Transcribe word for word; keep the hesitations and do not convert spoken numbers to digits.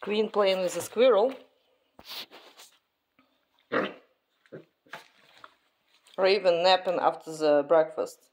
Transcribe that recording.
Queen playing with a squirrel. Raven napping after the breakfast.